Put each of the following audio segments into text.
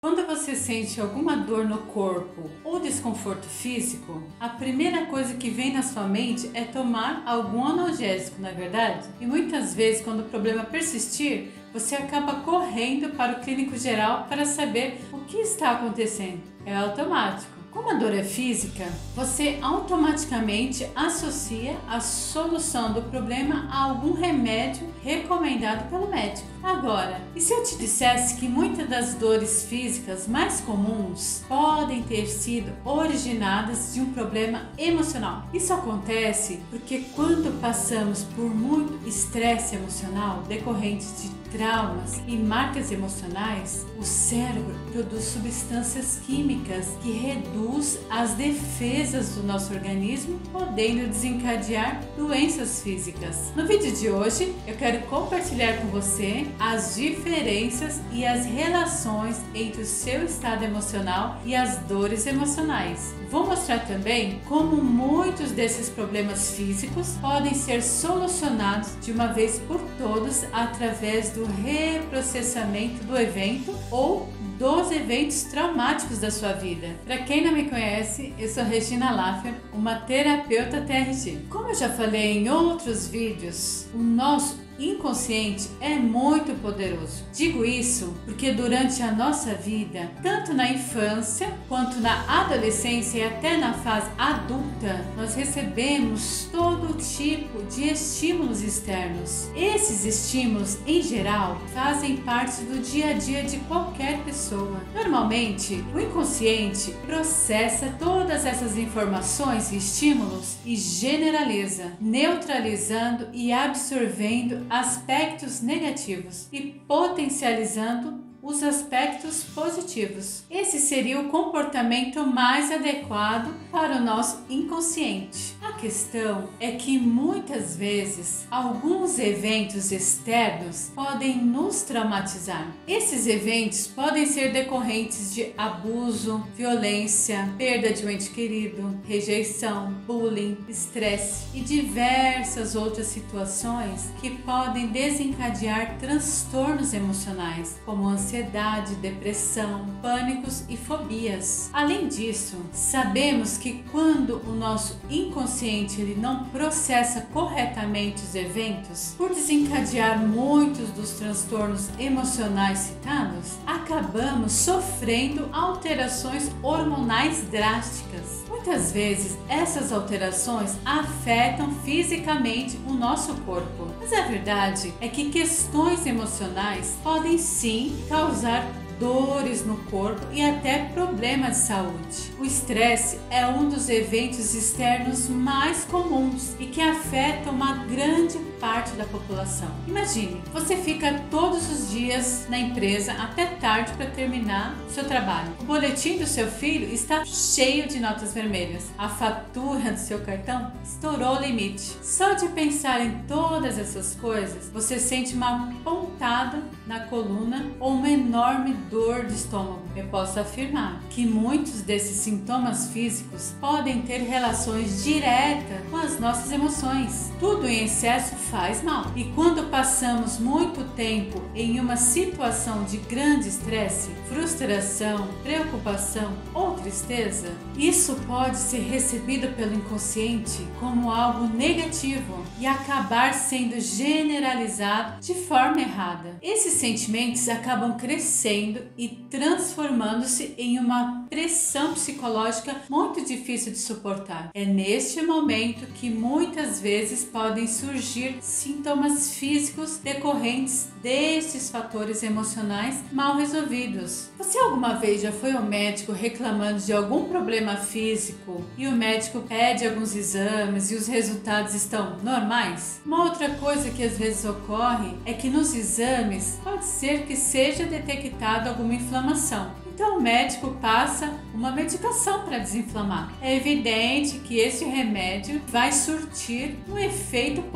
Quando você sente alguma dor no corpo ou desconforto físico, a primeira coisa que vem na sua mente é tomar algum analgésico, não é verdade? E muitas vezes, quando o problema persistir, você acaba correndo para o clínico geral para saber o que está acontecendo. É automático. Como a dor é física, você automaticamente associa a solução do problema a algum remédio recomendado pelo médico. Agora, e se eu te dissesse que muitas das dores físicas mais comuns podem ter sido originadas de um problema emocional? Isso acontece porque quando passamos por muito estresse emocional decorrente de traumas e marcas emocionais, o cérebro produz substâncias químicas que reduz as defesas do nosso organismo, podendo desencadear doenças físicas. No vídeo de hoje, eu quero compartilhar com você as diferenças e as relações entre o seu estado emocional e as dores emocionais. Vou mostrar também como muitos desses problemas físicos podem ser solucionados de uma vez por todas através do reprocessamento do evento ou dos eventos traumáticos da sua vida. Para quem não me conhece, eu sou Regina Laffer, uma terapeuta TRG. Como eu já falei em outros vídeos, o nosso inconsciente é muito poderoso. Digo isso porque durante a nossa vida, tanto na infância quanto na adolescência e até na fase adulta, nós recebemos todo tipo de estímulos externos. Esses estímulos, em geral, fazem parte do dia a dia de qualquer pessoa. Normalmente, o inconsciente processa todas essas informações e estímulos e generaliza, neutralizando e absorvendo aspectos negativos e potencializando os aspectos positivos. Esse seria o comportamento mais adequado para o nosso inconsciente. A questão é que muitas vezes alguns eventos externos podem nos traumatizar. Esses eventos podem ser decorrentes de abuso, violência, perda de um ente querido, rejeição, bullying, estresse e diversas outras situações que podem desencadear transtornos emocionais, como ansiedade, depressão, pânicos e fobias. Além disso, sabemos que quando o nosso inconsciente ele não processa corretamente os eventos, por desencadear muitos dos transtornos emocionais citados, acabamos sofrendo alterações hormonais drásticas. Muitas vezes essas alterações afetam fisicamente o nosso corpo, mas a verdade é que questões emocionais podem sim causar dores no corpo e até problemas de saúde. O estresse é um dos eventos externos mais comuns e que afeta uma grande parte da população. Imagine, você fica todos os dias na empresa até tarde para terminar seu trabalho. O boletim do seu filho está cheio de notas vermelhas. A fatura do seu cartão estourou o limite. Só de pensar em todas essas coisas, você sente uma pontada na coluna ou uma enorme dor de estômago. Eu posso afirmar que muitos desses sintomas físicos podem ter relações diretas com as nossas emoções. Tudo em excesso faz mal. E quando passamos muito tempo em uma situação de grande estresse, frustração, preocupação ou tristeza, isso pode ser recebido pelo inconsciente como algo negativo e acabar sendo generalizado de forma errada. Esses sentimentos acabam crescendo e transformando-se em uma pressão psicológica muito difícil de suportar. É neste momento que muitas vezes podem surgir sintomas físicos decorrentes destes fatores emocionais mal resolvidos. Você alguma vez já foi ao médico reclamando de algum problema físico e o médico pede alguns exames e os resultados estão normais? Uma outra coisa que às vezes ocorre é que nos exames pode ser que seja detectado alguma inflamação. Então o médico passa uma medicação para desinflamar. É evidente que esse remédio vai surtir um efeito positivo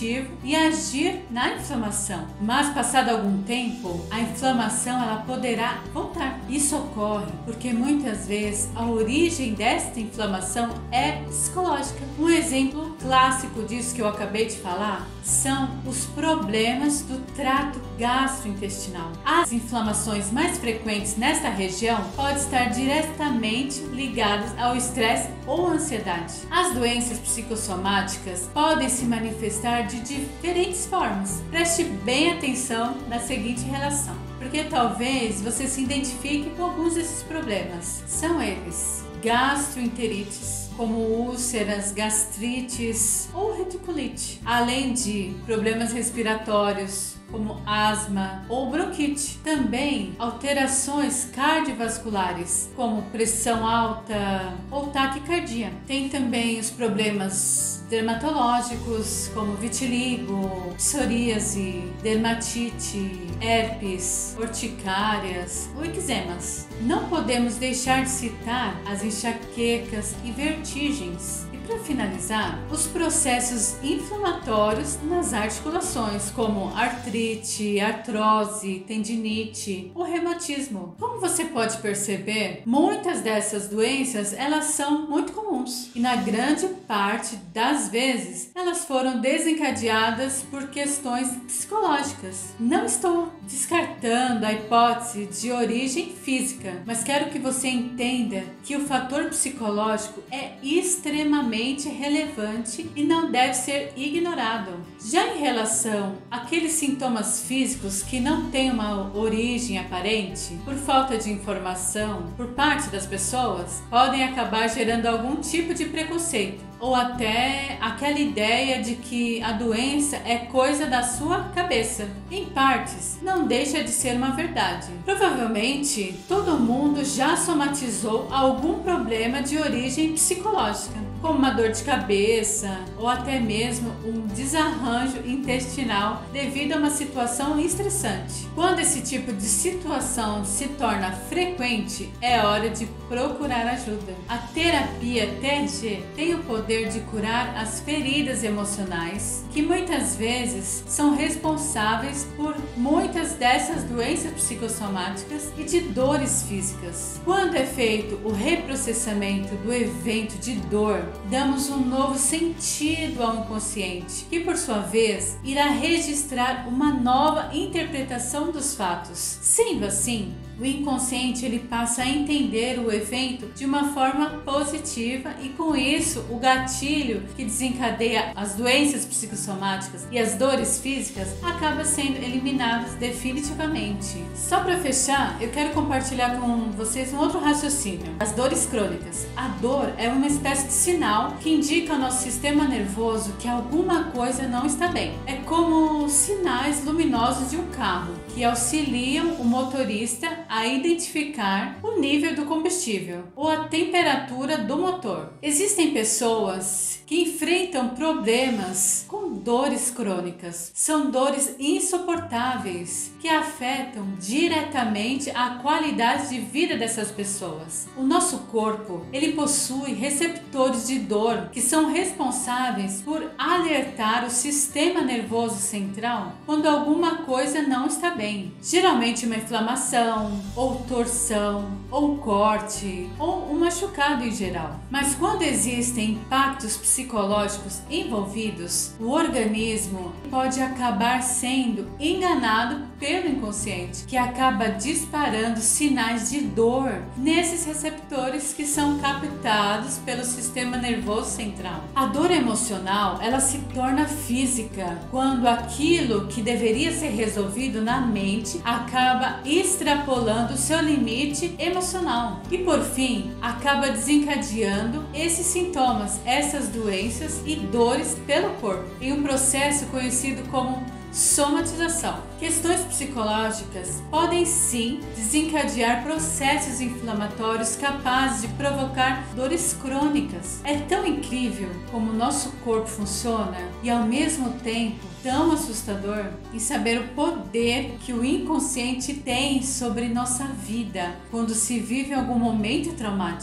positivo e agir na inflamação. Mas passado algum tempo, a inflamação ela poderá voltar. Isso ocorre porque muitas vezes a origem desta inflamação é psicológica. Um exemplo clássico disso que eu acabei de falar são os problemas do trato gastrointestinal. As inflamações mais frequentes nesta região podem estar diretamente ligadas ao estresse ou ansiedade. As doenças psicossomáticas podem se manifestar de diferentes formas. Preste bem atenção na seguinte relação, porque talvez você se identifique com alguns desses problemas. São eles: gastroenterites, como úlceras, gastrites ou reticulite, além de problemas respiratórios, como asma ou bronquite. Também alterações cardiovasculares, como pressão alta ou taquicardia. Tem também os problemas dermatológicos, como vitiligo, psoríase, dermatite, herpes, urticárias ou eczemas. Não podemos deixar de citar as enxaquecas e vertigens. Para finalizar, os processos inflamatórios nas articulações, como artrite, artrose, tendinite ou reumatismo. Como você pode perceber, muitas dessas doenças elas são muito comuns e na grande parte das vezes elas foram desencadeadas por questões psicológicas. Não estou descartando a hipótese de origem física, mas quero que você entenda que o fator psicológico é extremamente relevante e não deve ser ignorado. Já em relação àqueles sintomas físicos que não têm uma origem aparente, por falta de informação por parte das pessoas, podem acabar gerando algum tipo de preconceito ou até aquela ideia de que a doença é coisa da sua cabeça. Em partes, não deixa de ser uma verdade. Provavelmente, todo mundo já somatizou algum problema de origem psicológica, como uma dor de cabeça ou até mesmo um desarranjo intestinal devido a uma situação estressante. Quando esse tipo de situação se torna frequente, é hora de procurar ajuda. A terapia TRG tem o poder de curar as feridas emocionais que muitas vezes são responsáveis por muitas dessas doenças psicossomáticas e de dores físicas. Quando é feito o reprocessamento do evento de dor, damos um novo sentido ao inconsciente, que por sua vez irá registrar uma nova interpretação dos fatos. Sendo assim, o inconsciente ele passa a entender o evento de uma forma positiva e com isso o gatilho que desencadeia as doenças psicossomáticas e as dores físicas acaba sendo eliminados definitivamente. Só para fechar, eu quero compartilhar com vocês um outro raciocínio. As dores crônicas. A dor é uma espécie de sinal que indica ao nosso sistema nervoso que alguma coisa não está bem. É como sinais luminosos de um carro que auxiliam o motorista a identificar o nível do combustível ou a temperatura do motor. Existem pessoas que enfrentam problemas com dores crônicas. São dores insuportáveis que afetam diretamente a qualidade de vida dessas pessoas. O nosso corpo, ele possui receptores de dor que são responsáveis por alertar o sistema nervoso central quando alguma coisa não está bem. Geralmente uma inflamação, ou torção, ou corte, ou um machucado em geral. Mas quando existem impactos psicológicos envolvidos, o organismo pode acabar sendo enganado pelo inconsciente, que acaba disparando sinais de dor nesses receptores que são captados pelo sistema nervoso central. A dor emocional, ela se torna física quando aquilo que deveria ser resolvido na mente acaba extrapolando o seu limite emocional e por fim acaba desencadeando esses sintomas, essas doenças e dores pelo corpo em um processo conhecido como somatização. Questões psicológicas podem sim desencadear processos inflamatórios capazes de provocar dores crônicas. É tão incrível como o nosso corpo funciona e ao mesmo tempo tão assustador em saber o poder que o inconsciente tem sobre nossa vida quando se vive algum momento traumático.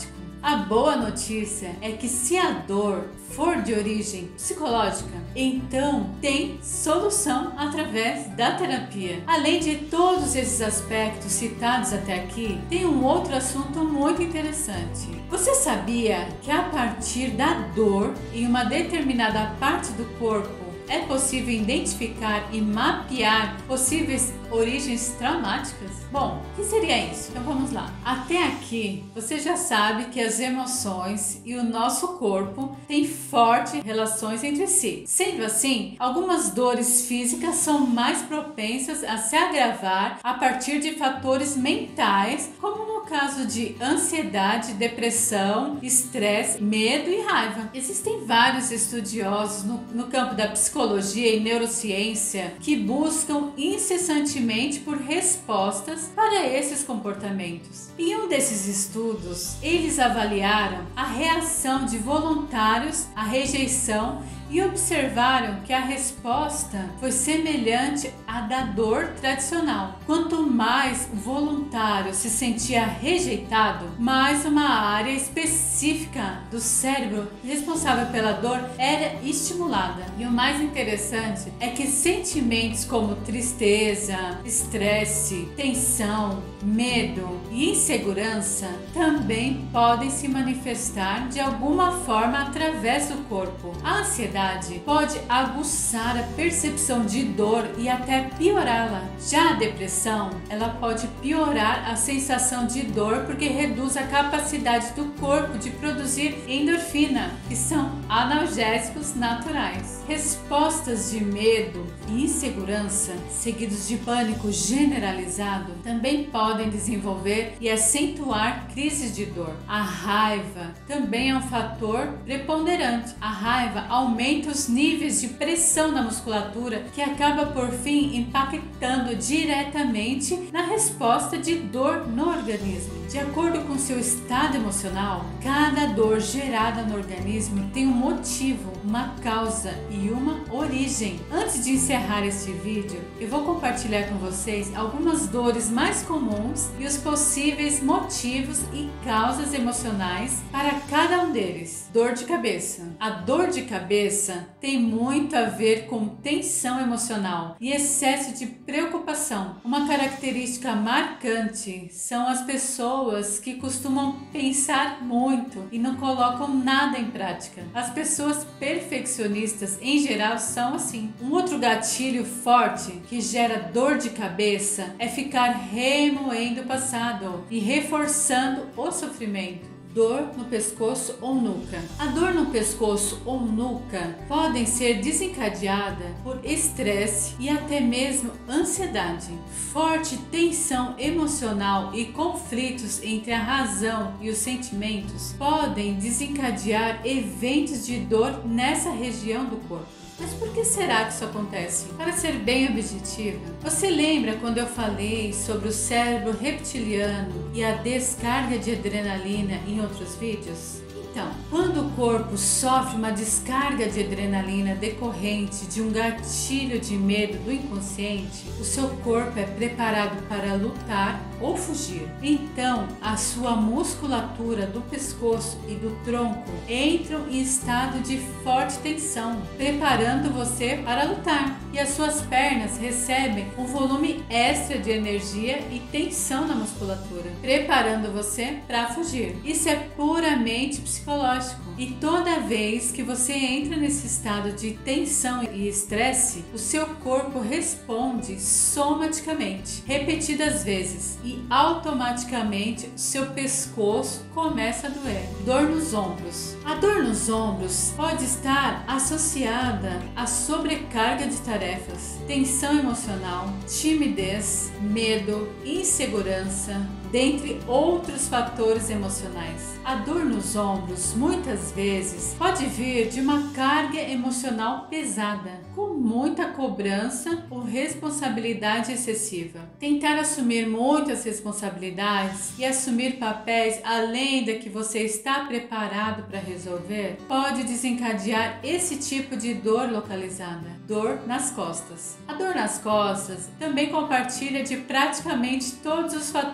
A boa notícia é que se a dor for de origem psicológica, então tem solução através da terapia. Além de todos esses aspectos citados até aqui, tem um outro assunto muito interessante. Você sabia que a partir da dor em uma determinada parte do corpo é possível identificar e mapear possíveis origens traumáticas? Bom, o que seria isso? Então vamos lá. Até aqui, você já sabe que as emoções e o nosso corpo têm fortes relações entre si. Sendo assim, algumas dores físicas são mais propensas a se agravar a partir de fatores mentais, como no caso de ansiedade, depressão, estresse, medo e raiva. Existem vários estudiosos no campo da psicologia e neurociência que buscam incessantemente por respostas para esses comportamentos. Em um desses estudos, eles avaliaram a reação de voluntários à rejeição e observaram que a resposta foi semelhante à da dor tradicional. Quanto mais o voluntário se sentia rejeitado, mais uma área específica do cérebro responsável pela dor era estimulada. E o mais interessante é que sentimentos como tristeza, estresse, tensão, medo e insegurança também podem se manifestar de alguma forma através do corpo. A ansiedade pode aguçar a percepção de dor e até piorá-la. Já a depressão, ela pode piorar a sensação de dor porque reduz a capacidade do corpo de produzir endorfina, que são analgésicos naturais. Respostas de medo e insegurança, seguidos de pânico generalizado, também podem desenvolver e acentuar crises de dor. A raiva também é um fator preponderante. A raiva aumenta os níveis de pressão na musculatura, que acaba por fim impactando diretamente na resposta de dor no organismo. De acordo com seu estado emocional, cada dor gerada no organismo tem um motivo, uma causa e uma origem. Antes de encerrar este vídeo, eu vou compartilhar com vocês algumas dores mais comuns e os possíveis motivos e causas emocionais para cada um deles. Dor de cabeça. A dor de cabeça tem muito a ver com tensão emocional e excesso de preocupação. Uma característica marcante são as pessoas que costumam pensar muito e não colocam nada em prática. As pessoas perfeccionistas em geral são assim. Um outro gatilho forte que gera dor de cabeça é ficar remoendo o passado e reforçando o sofrimento. Dor no pescoço ou nuca. A dor no pescoço ou nuca podem ser desencadeadas por estresse e até mesmo ansiedade. Forte tensão emocional e conflitos entre a razão e os sentimentos podem desencadear eventos de dor nessa região do corpo. Mas por que será que isso acontece? Para ser bem objetiva, você lembra quando eu falei sobre o cérebro reptiliano e a descarga de adrenalina em outros vídeos? Então, quando o corpo sofre uma descarga de adrenalina decorrente de um gatilho de medo do inconsciente, o seu corpo é preparado para lutar ou fugir. Então, a sua musculatura do pescoço e do tronco entram em estado de forte tensão, preparando você para lutar. E as suas pernas recebem um volume extra de energia e tensão na musculatura, preparando você para fugir. Isso é puramente psicológico. E toda vez que você entra nesse estado de tensão e estresse, o seu corpo responde somaticamente, repetidas vezes, e automaticamente o seu pescoço começa a doer. Dor nos ombros. A dor nos ombros pode estar associada à sobrecarga de tarefas, tensão emocional, timidez, medo, insegurança, dentre outros fatores emocionais. A dor nos ombros muitas vezes pode vir de uma carga emocional pesada, com muita cobrança ou responsabilidade excessiva. Tentar assumir muitas responsabilidades e assumir papéis além da que você está preparado para resolver pode desencadear esse tipo de dor localizada. Dor nas costas. A dor nas costas também compartilha de praticamente todos os fatores emocionais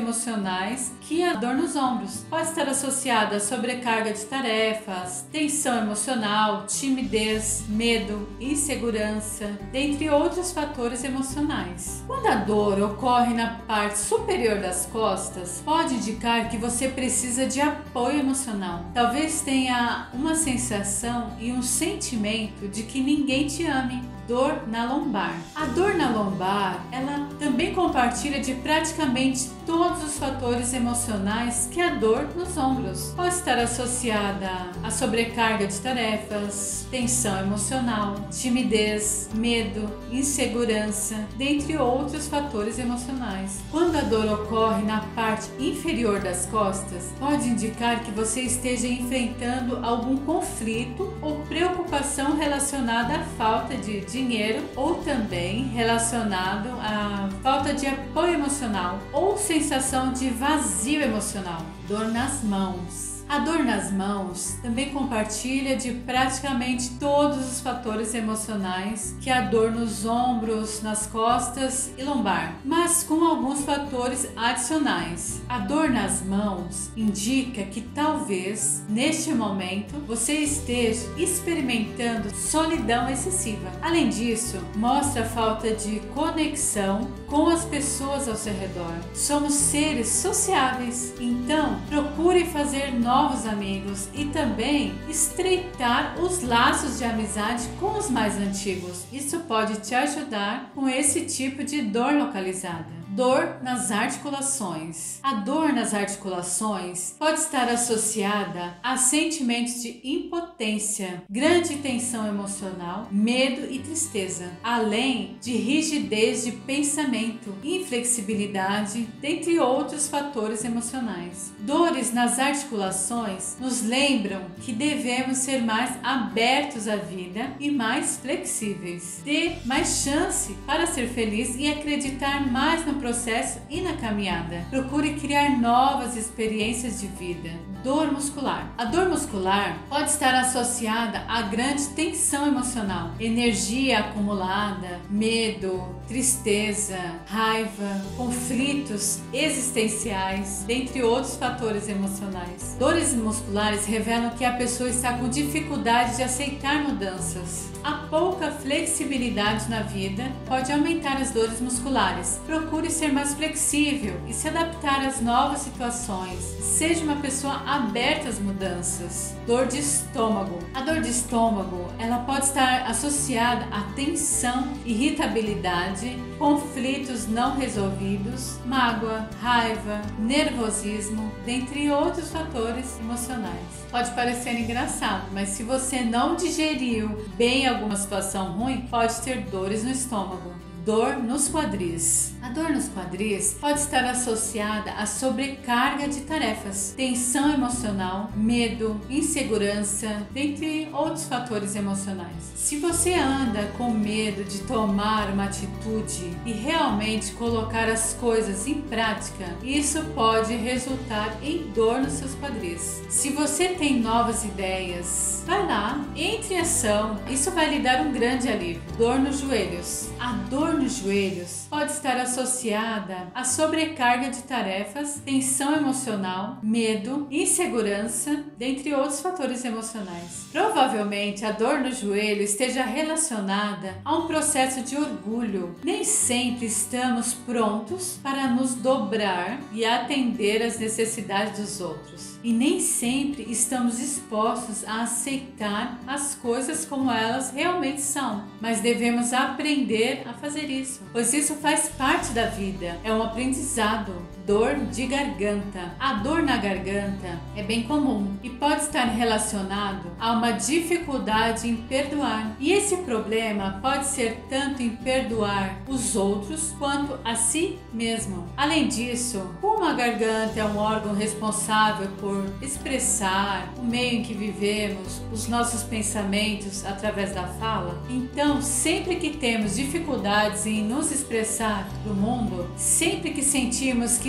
emocionais que a dor nos ombros. Pode estar associada a sobrecarga de tarefas, tensão emocional, timidez, medo, insegurança, dentre outros fatores emocionais. Quando a dor ocorre na parte superior das costas, pode indicar que você precisa de apoio emocional. Talvez tenha uma sensação e um sentimento de que ninguém te ame. Dor na lombar. A dor na lombar, ela também compartilha de praticamente todos os fatores emocionais que a dor nos ombros. Pode estar associada à sobrecarga de tarefas, tensão emocional, timidez, medo, insegurança, dentre outros fatores emocionais. Quando a dor ocorre na parte inferior das costas, pode indicar que você esteja enfrentando algum conflito ou preocupação relacionada à falta de dinheiro ou também relacionado à falta de apoio emocional ou sensação de vazio emocional. Dor nas mãos. A dor nas mãos também compartilha de praticamente todos os fatores emocionais que a dor nos ombros, nas costas e lombar, mas com alguns fatores adicionais. A dor nas mãos indica que talvez neste momento você esteja experimentando solidão excessiva. Além disso, mostra a falta de conexão com as pessoas ao seu redor. Somos seres sociáveis, então procure fazer novos amigos e também estreitar os laços de amizade com os mais antigos. Isso pode te ajudar com esse tipo de dor localizada. Dor nas articulações. A dor nas articulações pode estar associada a sentimentos de impotência, grande tensão emocional, medo e tristeza, além de rigidez de pensamento, inflexibilidade, dentre outros fatores emocionais. Dores nas articulações nos lembram que devemos ser mais abertos à vida e mais flexíveis, ter mais chance para ser feliz e acreditar mais no processo e na caminhada. Procure criar novas experiências de vida. Dor muscular. A dor muscular pode estar associada a grande tensão emocional, energia acumulada, medo, tristeza, raiva, conflitos existenciais, dentre outros fatores emocionais. Dores musculares revelam que a pessoa está com dificuldade de aceitar mudanças. A pouca flexibilidade na vida pode aumentar as dores musculares. Procure ser mais flexível e se adaptar às novas situações. Seja uma pessoa aberta às mudanças. Dor de estômago. A dor de estômago, ela pode estar associada a tensão, irritabilidade, conflitos não resolvidos, mágoa, raiva, nervosismo, dentre outros fatores emocionais. Pode parecer engraçado, mas se você não digeriu bem alguma situação ruim, pode ter dores no estômago. Dor nos quadris. A dor nos quadris pode estar associada à sobrecarga de tarefas, tensão emocional, medo, insegurança, dentre outros fatores emocionais. Se você anda com medo de tomar uma atitude e realmente colocar as coisas em prática, isso pode resultar em dor nos seus quadris. Se você tem novas ideias, vai lá, entre em ação, isso vai lhe dar um grande alívio. Dor nos joelhos. A dor nos joelhos pode estar associada à sobrecarga de tarefas, tensão emocional, medo, insegurança, dentre outros fatores emocionais. Provavelmente a dor no joelho esteja relacionada a um processo de orgulho. Nem sempre estamos prontos para nos dobrar e atender às necessidades dos outros. E nem sempre estamos dispostos a aceitar as coisas como elas realmente são, mas devemos aprender a fazer isso, pois isso faz parte da vida, é um aprendizado. Dor de garganta. A dor na garganta é bem comum e pode estar relacionado a uma dificuldade em perdoar. E esse problema pode ser tanto em perdoar os outros quanto a si mesmo. Além disso, como a garganta é um órgão responsável por expressar o meio em que vivemos, os nossos pensamentos através da fala, então sempre que temos dificuldades em nos expressar para o mundo, sempre que sentimos que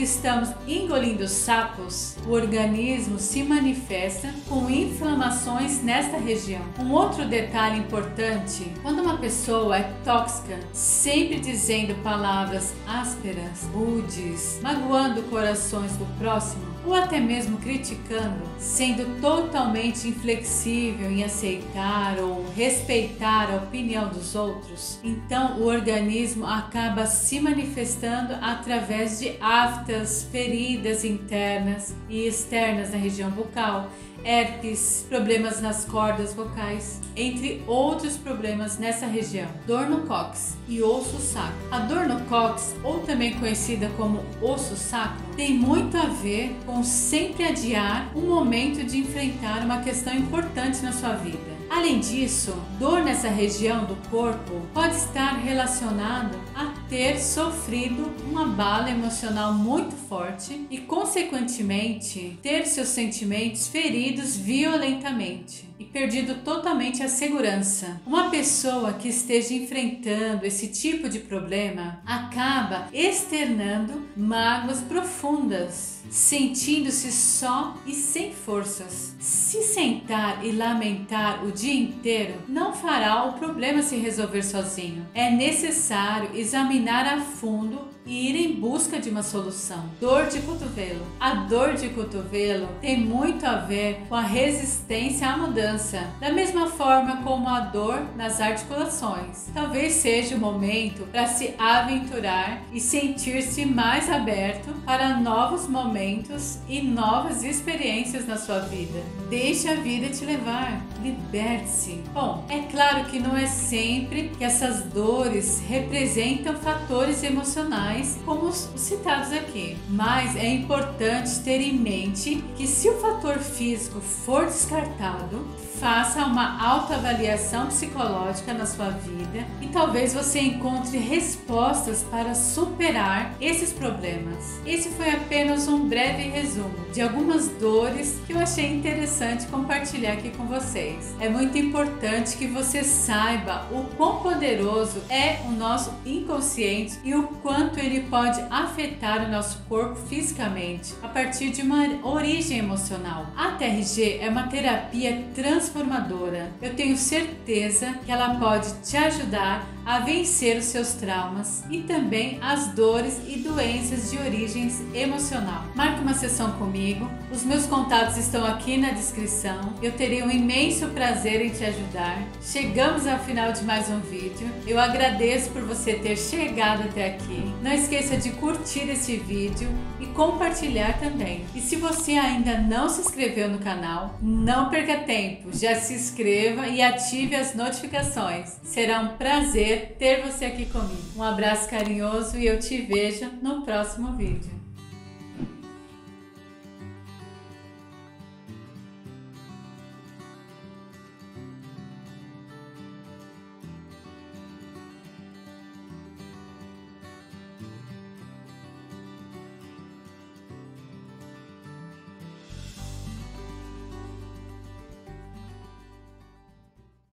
estamos engolindo sapos, o organismo se manifesta com inflamações nesta região. Um outro detalhe importante: quando uma pessoa é tóxica, sempre dizendo palavras ásperas, rudes, magoando corações do próximo, ou até mesmo criticando, sendo totalmente inflexível em aceitar ou respeitar a opinião dos outros, então o organismo acaba se manifestando através de aftas, feridas internas e externas na região bucal, herpes, problemas nas cordas vocais, entre outros problemas nessa região. Dor no cóccix e osso sacro. A dor no cóccix, ou também conhecida como osso sacro, tem muito a ver com sempre adiar um momento de enfrentar uma questão importante na sua vida. Além disso, dor nessa região do corpo pode estar relacionado a ter sofrido uma abalo emocional muito forte e, consequentemente, ter seus sentimentos feridos violentamente e perdido totalmente a segurança. Uma pessoa que esteja enfrentando esse tipo de problema acaba externando mágoas profundas, sentindo-se só e sem forças. Se sentar e lamentar o dia inteiro não fará o problema se resolver sozinho. É necessário examinar a fundo e ir em busca de uma solução. Dor de cotovelo. A dor de cotovelo tem muito a ver com a resistência à mudança, da mesma forma como a dor nas articulações. Talvez seja o momento para se aventurar e sentir-se mais aberto para novos momentos e novas experiências na sua vida. Deixe a vida te levar, liberte-se. Bom, é claro que não é sempre que essas dores representam fatores emocionais como os citados aqui, mas é importante ter em mente que se o fator físico for descartado, faça uma autoavaliação psicológica na sua vida e talvez você encontre respostas para superar esses problemas. Esse foi apenas um breve resumo de algumas dores que eu achei interessante compartilhar aqui com vocês. É muito importante que você saiba o quão poderoso é o nosso inconsciente e o quanto ele pode afetar o nosso corpo fisicamente a partir de uma origem emocional. A TRG é uma terapia transformadora. Eu tenho certeza que ela pode te ajudar a vencer os seus traumas e também as dores e doenças de origens emocional. Marque uma sessão comigo, os meus contatos estão aqui na descrição. Eu terei um imenso prazer em te ajudar. Chegamos ao final de mais um vídeo. Eu agradeço por você ter chegado até aqui. Não esqueça de curtir esse vídeo e compartilhar também. E se você ainda não se inscreveu no canal, não perca tempo, já se inscreva e ative as notificações. Será um prazer ter você aqui comigo. Um abraço carinhoso e eu te vejo no próximo vídeo.